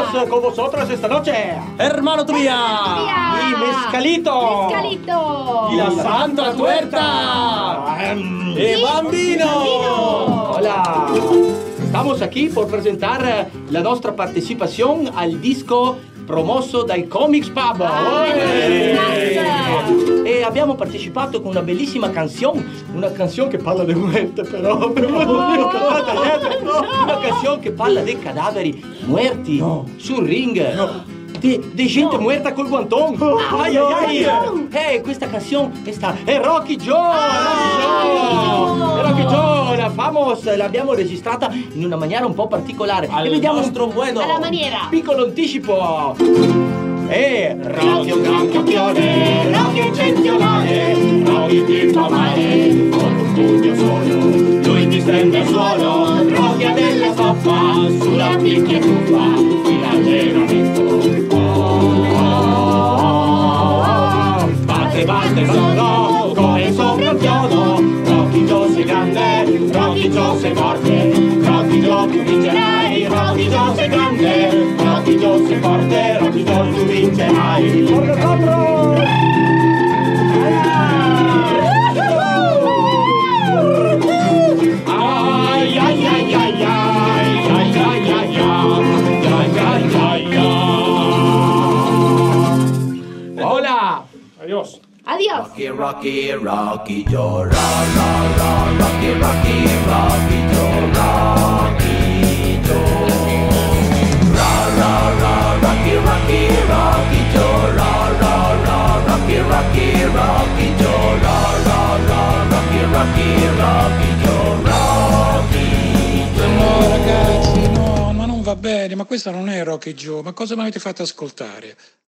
estamos con vosotros esta noche. Hermano Tobía. Y Mezcalito. Mezcalito. Y la Santa Tuerta. Y Bambino. Hola. Estamos aquí por presentare la nostra partecipazione al disco promosso dai Comics Pub. E abbiamo partecipato con una bellissima canzone che parla di muerte, però. Una canzone che parla dei cadaveri muerti sul ring. Di gente muerta col guantón. Ai ai ai. Questa canzone è Rocky Joe. Rocky Joe, la famosa, l'abbiamo registrata in una maniera un po' particolare. E vediamo un trombueno. Alla maniera. Piccolo anticipo. Rocky è un gran campione, Rocky è eccezionale, Rocky ti fa male, con un pugno solo, lui ti stende al suolo, Rocky ha della stoffa, sulla picchia tuffa, in allenamento. Batte solo, come sopra il chiodo, Rocky Joe sei grande, Rocky Joe sei forte, Rocky Joe tu vincerai, Rocky Joe sei grande, Rocky Joe sei forte, Rocky Joe tu vincerai. Ai ai ai ai ai ai ai ai ai. Hola. Adiós. Adiós. Rocky, Rocky Joe, ra, ra, ra, Rocky, Rocky, Rocky Joe, Rocky Joe. Ra, ra, ra, Rocky, Rocky, Rocky Joe, ra, ra, ra, Rocky, Rocky, Rocky Joe, ra, ra, ra, Rocky, Rocky, Rocky Joe, Rocky Joe. No, ragazzi, no, ma non va bene, ma questa non è Rocky Joe, ma cosa mi avete fatto ascoltare?